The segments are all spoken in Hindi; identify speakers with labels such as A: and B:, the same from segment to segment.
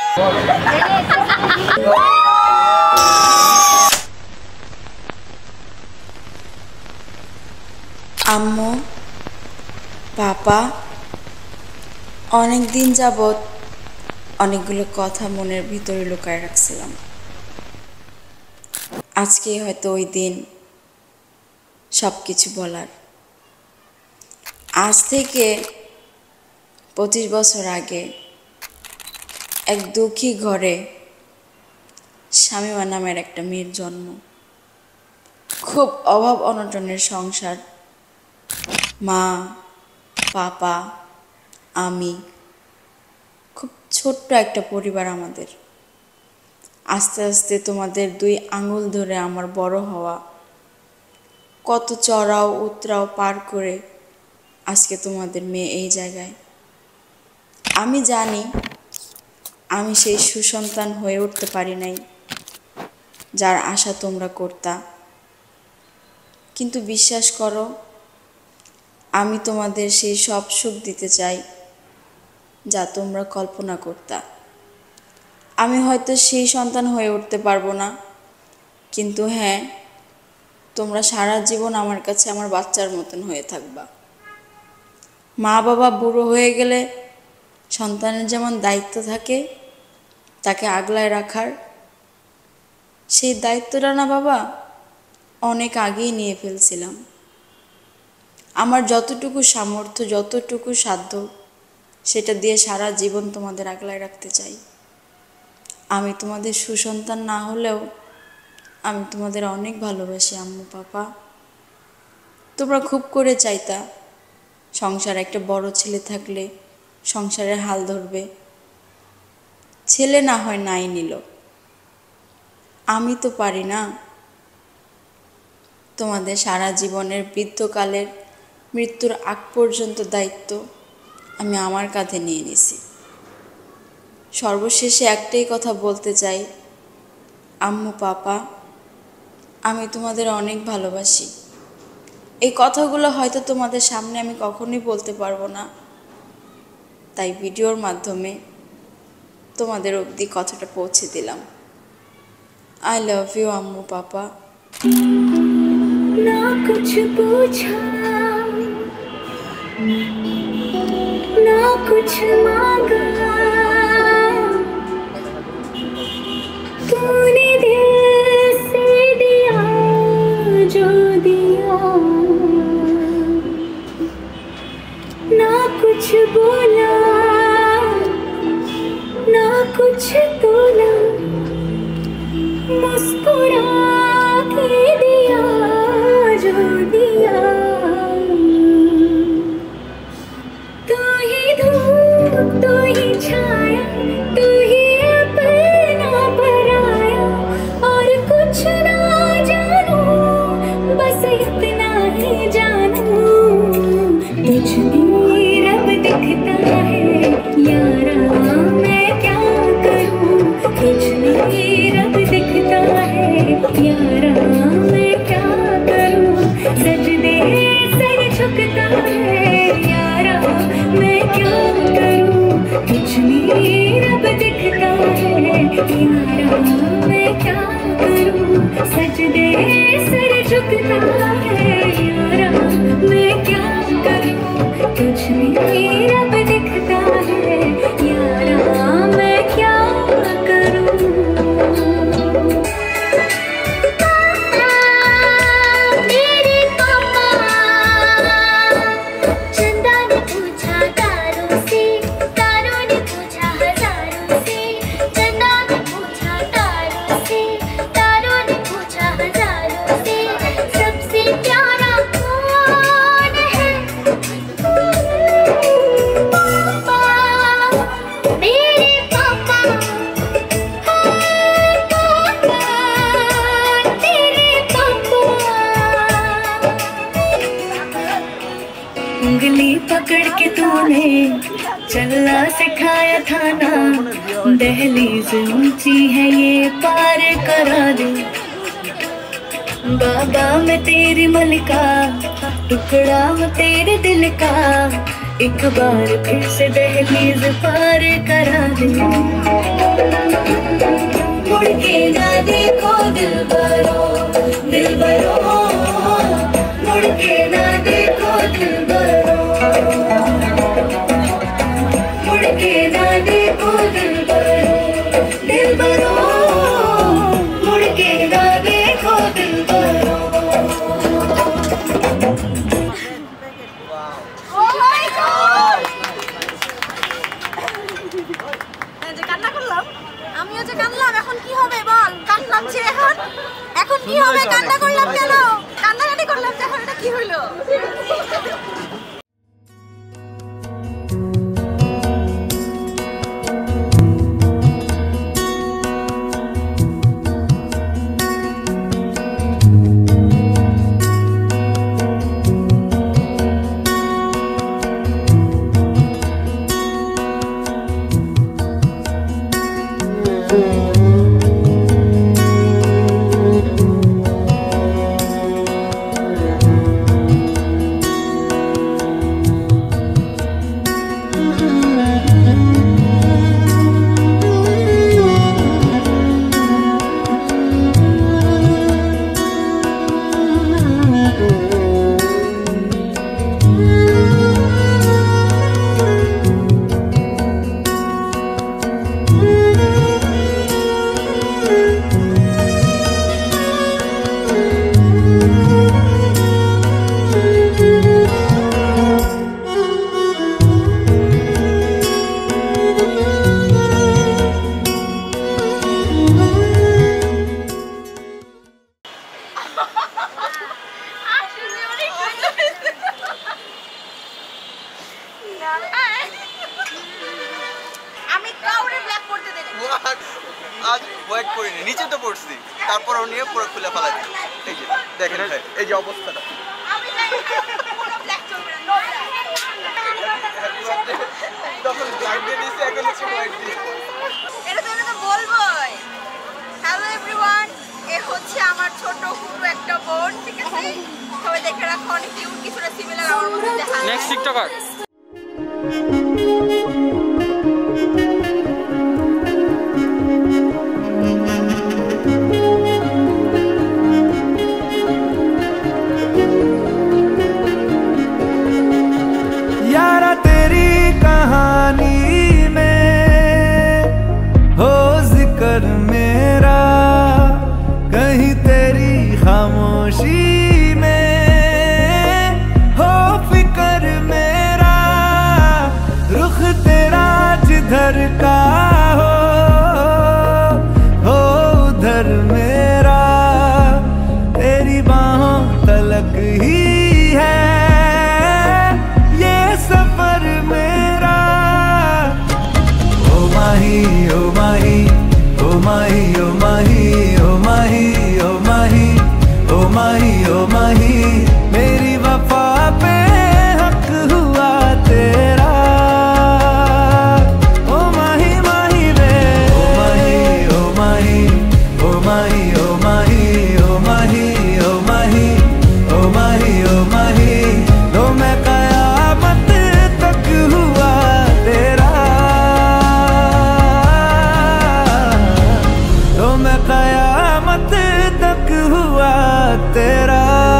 A: আম্মু পাপা অনেক দিন যাবত অনেকগুলো কথা মনের ভিতরে লুকায় রাখছিলাম। আজকে হয়তো ওই দিন সব কিছু বলার। আজ থেকে 25 বছর আগে এক দুঃখী ঘরে শামিমা নামের একটা মেয়ের জন্ম। খুব অভাব অনটনের সংসার। মা পাপা আমি, খুব ছোট্ট একটা পরিবার আমাদের। আস্তে আস্তে তোমাদের 2 আঙুল ধরে আমার বড় হওয়া, কত চড়াও উতরাও পার করে আজকে তোমাদের মেয়ে এই জায়গায়। আমি জানি আমি সেই সুসন্তান হয়ে উঠতে পারি নাই যার আশা তোমরা করতা, কিন্তু বিশ্বাস করো আমি তোমাদের সেই সব সুখ দিতে চাই যা তোমরা কল্পনা করতা। আমি হয়তো সেই সন্তান হয়ে উঠতে পারবো না, কিন্তু হ্যাঁ, তোমরা সারা জীবন আমার কাছে আমার বাচ্চার মতন হয়ে থাকবা। মা বাবা বুড়ো হয়ে গেলে সন্তানের যেমন দায়িত্ব থাকে তাকে আগলায় রাখার, সেই দায়িত্বটা না বাবা অনেক আগেই নিয়ে ফেলছিলাম। আমার যতটুকু সামর্থ্য, যতটুকু সাধ্য, সেটা দিয়ে সারা জীবন তোমাদের আগলায় রাখতে চাই। আমি তোমাদের সুসন্তান না হলেও আমি তোমাদের অনেক ভালোবাসি আম্মু পাপা। তোমরা খুব করে চাইতা সংসারে একটা বড় ছেলে থাকলে সংসারের হাল ধরবে। ছেলে না হয় নাই নিল, আমি তো পারি না। তোমাদের সারা জীবনের বৃদ্ধকালের মৃত্যুর আগ পর্যন্ত দায়িত্ব আমি আমার কাঁধে নিয়ে নিছি। সর্বশেষে একটাই কথা বলতে চাই, আম্মু পাপা আমি তোমাদের অনেক ভালোবাসি। এই কথাগুলো হয়তো তোমাদের সামনে আমি কখনোই বলতে পারবো না, তাই ভিডিওর মাধ্যমে তোমাদের অবধি কথাটা পৌঁছে দিলাম। আই লাভ ইউ আম্মু পাপা।
B: ना कुछ पूछा ना कुछ मांगा, तूने दिल से दिया जो दिया, ना कुछ बोला ना कुछ तोला, मुस्कुरा के दिया जो दिया। तू ही धूप तू ही छाया, तू ही अपना पराया, और कुछ ना जानू बस इतना ही जानू, तुझ में रब दिखता है यारा मैं क्या करूं, तुझ में रब दिखता है यारा मैं क्या करूं, सजदे सर झुकता है यारा मैं क्या करूं, तुझ में रब दिखता है यारा मैं क्या करूं, सजदे सर झुकता है यारा मैं क्या करूं, तुझ में रब दिखता है यारा मैं क्या करूं। उंगली पकड़ के तूने चलना सिखाया था ना, दहलीज ऊंची है ये पार करा दे, बाबा मैं तेरी मलिका, टुकड़ा हूँ तेरे दिल का, एक बार फिर से दहलीज पार करा दे।
C: কি হবে কান্না করলাম কেন কান্নাকাটি করলাম যখন এটা কি হলো আমি কাউরে ব্ল্যাক করতে দেই
D: আজ ওয়েট করিনি নিচে তো পড়ছি তারপর ও নিয়ে পুরো খুলে ফেলা দিই এই যে দেখেন এই যে অবস্থাটা
C: আমি জানি পুরো ব্ল্যাক চলবে না
D: তখন ব্ল্যাক দিয়ে দিয়েছি এখন হচ্ছে হোয়াইট দিয়ে
C: এটা তো বলবোই হ্যালো এভরিওয়ান এ হচ্ছে আমার ছোট হুরু একটা বোন ঠিক আছে সবাই দেখে রাখো অনেক কিউট কিছুটা সিমিলার আমার মধ্যে দেখা
E: নেক্সট টিকটকার
F: यारा तेरी कहानी में हो जिक्र मेरा कहीं तेरी खामोशी में हो फिक्र मेरा रुख तेरा जिधर का हो उधर मेरा तेरी बाहों तलक ही है सफर मेरा ओ माही ओ माही ओ माही ओ माही ओ माही ओ माही ओ माही ओ माही मेरी वफा पे हक हुआ तेरा ओ माही माही रे ओ माही ओ माही ओ माही ओ माही ओ माही ओ माही ओ माही ओ माही लो मैं कयामत तक हुआ तेरा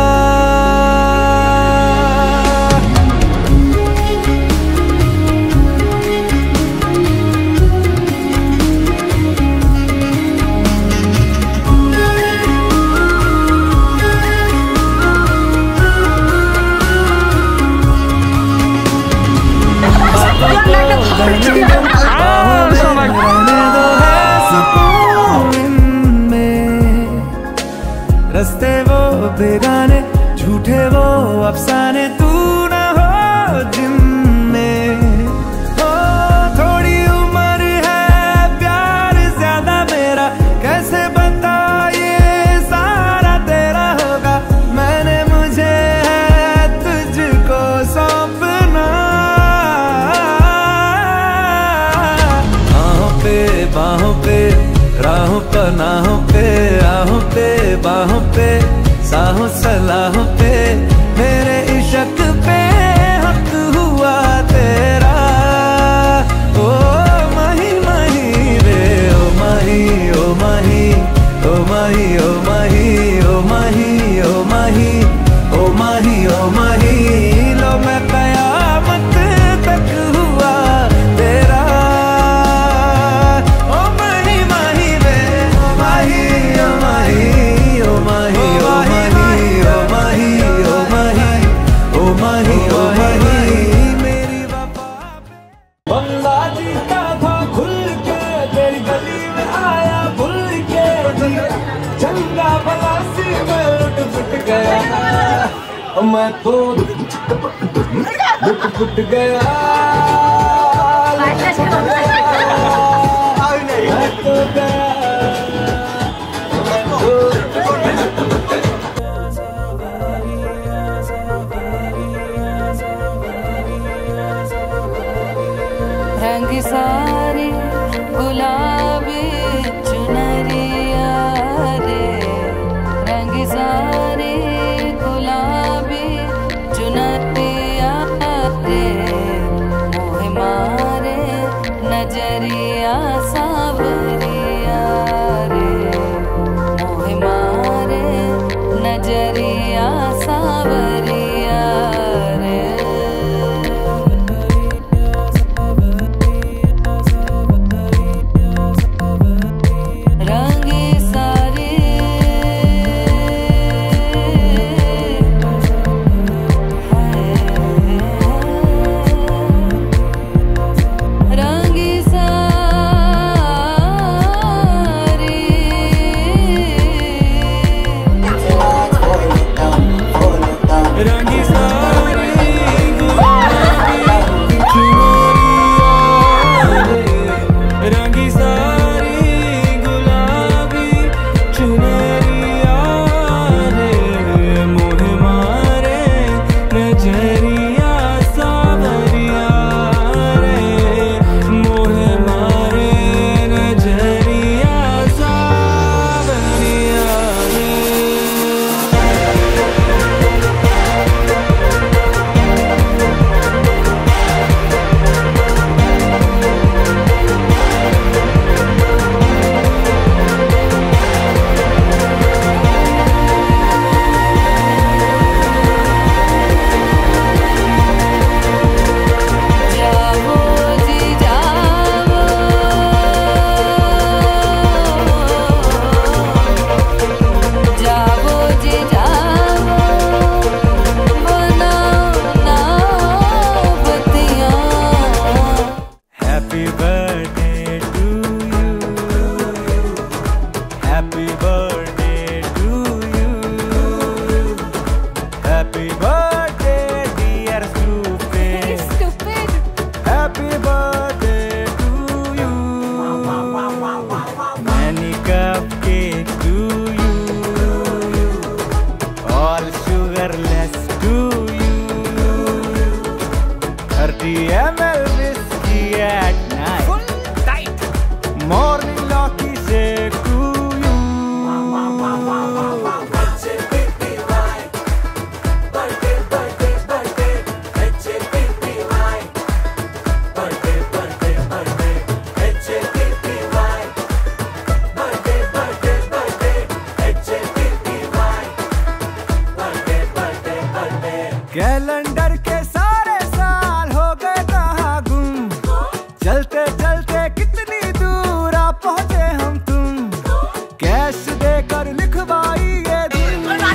F: रस्ते वो बेगाने झूठे वो अफसाने तू न हो जिनमें हो थोड़ी उम्र है प्यार ज्यादा मेरा कैसे बता ये सारा तेरा होगा मैंने मुझे है तुझको सौंपना बाहों पे राहों पनाहों पे आहों पे बाहों पे साहों सलाहों पे मेरे इश्क पे हक हुआ तेरा ओ माही माही रे ओ माही ओ माही ओ माही ओ माही ओ माही ओ माही ओ माही ओ माही लो मैं कयामत तक हुआ तेरा ओ माही माही रे ओ माही ओ माही ओ माही ओ माही ओ माही ओ माही ओ माही ओ माही मेरी वफा बंदा जीता था खुल के तेरी गली में आया भूल के चंगा भला सी मैं लुट गया, मैं तो लुट गया, मैं तो गया।
B: रंग सारी गुलाबी चुनरिया रे, रंग सारी गुलाबी चुनरिया रे, मोह मारे नजरिया सावरिया रे, मोह मारे नजरिया सावरिया रे। रंगी सारी रंगी सारी
F: रंगी सारी रंगी सारी गुलाबी चुनरिया रे, मोह मारे नजरिया सावरिया रे, मोह मारे नजरिया सावरिया रे।
B: जाओ जी जाओ, जाओ जी जाओ, बनाओ ना बतियाँ।
F: Happy birthday to you, happy birthday to you, happy birthday dear Stupid, happy birthday to you, many cupcakes to you, all sugarless to you, 30 ml whiskey at night, full tight, morning lucky shake to you. Calendar के सारे साल हो गए कहाँ गुम, चलते चलते कितनी दूर आ पहुँचे हम तुम, कैश देकर लिखवाई ये दिन।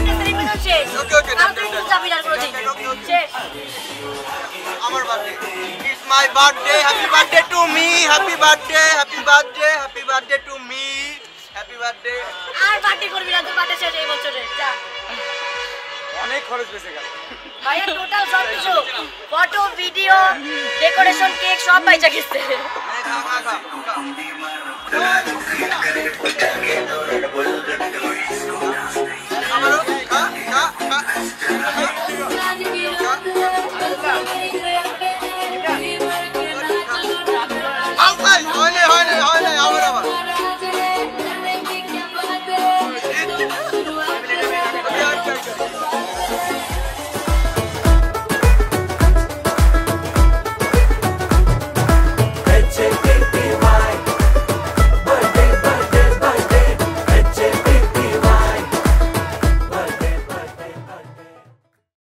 D: আমার birthday, it's my birthday, happy birthday to me, happy birthday, happy birthday, happy birthday to me, happy birthday.
C: আর পার্টি করবি না, তোর বার্থডে শেষ এই বছরে যা।
D: অনেক খরচ বেঁচে গেল।
C: ভাইয়া টোটাল সব কিছু, ফটো ভিডিও ডেকোরেশন কেক সব বাইচা গেছে।
D: আউট